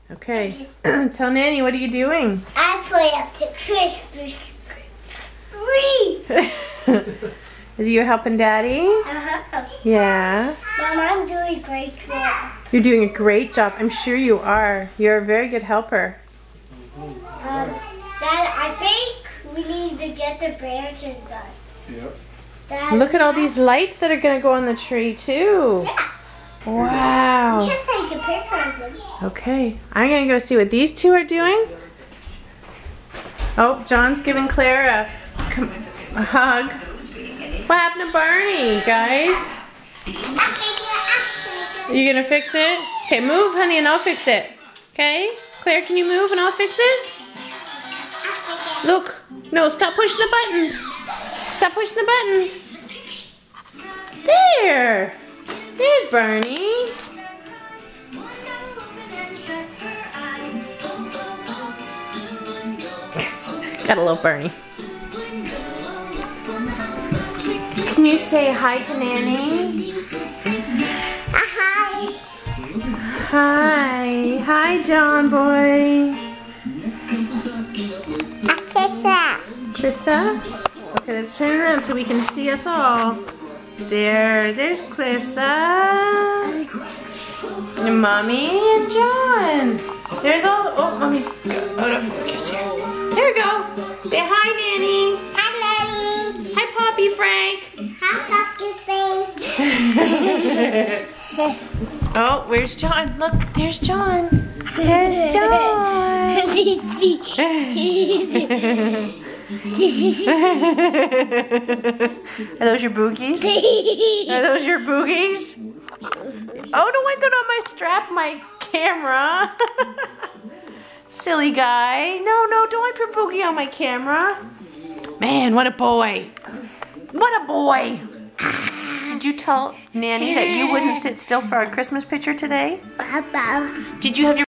Okay. Tell Nanny, what are you doing? I play up to Christmas tree. Are you helping Daddy? Uh-huh. Yeah. Mom, I'm doing a great job. You're doing a great job. I'm sure you are. You're a very good helper. Dad, I think we need to get the branches done. Yep. Dad, Look at all these lights that are going to go on the tree, too. Yeah. Wow. You can take a picture of them. Okay. I'm going to go see what these two are doing. Oh, John's giving Claire a hug. What happened to Barney, guys? You going to fix it? Okay, move, honey, and I'll fix it. Okay? Claire, can you move and I'll fix it? Look. No, stop pushing the buttons. Stop pushing the buttons. There. There's Barney. Gotta love Barney. Can you say hi to Nanny? Hi. Hi. Hi, John boy. Clissa? Okay, let's turn around so we can see us all. There's Clissa. And Mommy and John. There's all, oh, Mommy's out of focus here. There we go. Say hi, Nanny. Hi, Nanny. Hi, Poppy Frank. Hi, Poppy Frank. Oh, where's John? Look, there's John. There's John. Are those your boogies? Are those your boogies? Oh, don't wipe that on my strap, my camera. Silly guy. No, don't wipe your boogie on my camera. Man, what a boy. What a boy. Did you tell Nanny that you wouldn't sit still for our Christmas picture today? Baba. Did you have your